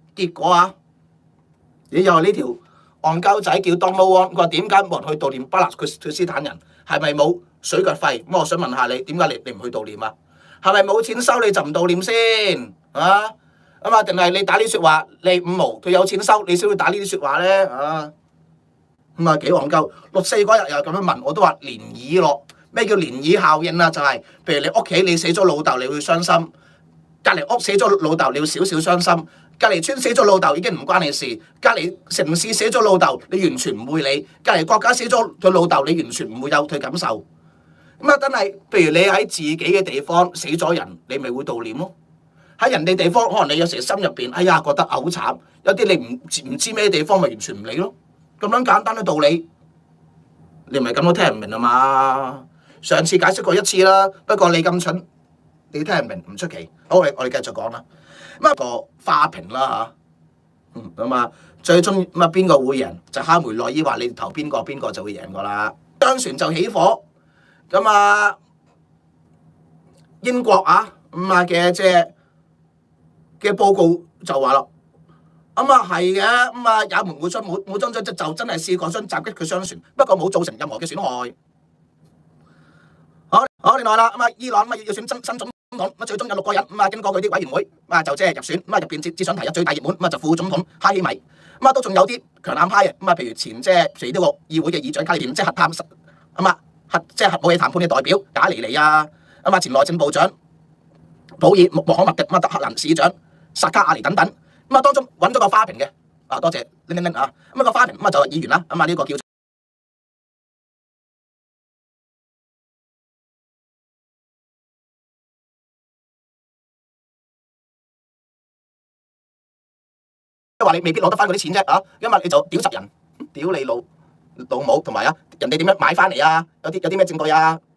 結果啊，你又係呢條戇鳩仔叫 Donald， 佢話點解冇人去悼念巴勒斯坦人？係咪冇水腳費？咁我想問下你，點解你唔去悼念啊？係咪冇錢收你就唔悼念先啊？咁啊，定係你打呢啲説話，你五毛佢有錢收，你先會打呢啲説話咧啊？咁啊幾戇鳩！六四嗰日又咁樣問，我都話漣漪咯。咩叫漣漪效應啊？就係、譬如你屋企你死咗老豆，你會傷心；隔離屋死咗老豆，你會少少傷心；隔離村死咗老豆已經唔關你事；隔離城市死咗老豆，你完全唔會理；隔離國家死咗佢老豆，你完全唔會有佢感受。咁啊，真係譬如你喺自己嘅地方死咗人，你咪會悼念咯。喺人哋地方，可能你有時心入邊，哎呀覺得好慘；有啲你唔知咩地方，咪完全唔理咯。咁樣簡單嘅道理，你唔係咁都聽唔明啊嘛？上次解釋過一次啦，不過你咁蠢，你聽唔明唔出奇。好，我哋繼續講啦。咁一個花瓶啦嚇，咁啊最終咁啊邊個會贏？就哈梅內伊話你投邊個，邊個就會贏個啦。商船就起火，咁啊英國啊咁啊嘅即係嘅報告就話咯，咁啊係嘅，咁啊也門武裝組織就真係試過想襲擊佢商船，不過冇造成任何嘅損害。好，另外啦，咁啊伊朗咁啊要選新總統，咁最終有6個人，咁啊經過佢啲委員會，咁啊就即係入選，咁啊入邊只想提一最大熱門，咁啊就副總統哈希米，咁啊都仲有啲強硬派嘅，咁啊譬如譬如呢個議會嘅議長卡里連，即係核談咁啊即係核武器談判嘅代表賈尼尼啊，咁啊前內政部長普爾穆罕默迪，咁啊德黑蘭市長薩卡亞尼等等，咁啊當中揾咗個花瓶嘅，啊多謝拎啊，咁啊個花瓶咁啊就係議員啦，咁啊呢個叫即係話你未必攞得翻嗰啲錢啫啊，因為你就屌柒人，屌你老母，同埋啊人哋點樣買翻嚟啊？有啲咩證據啊？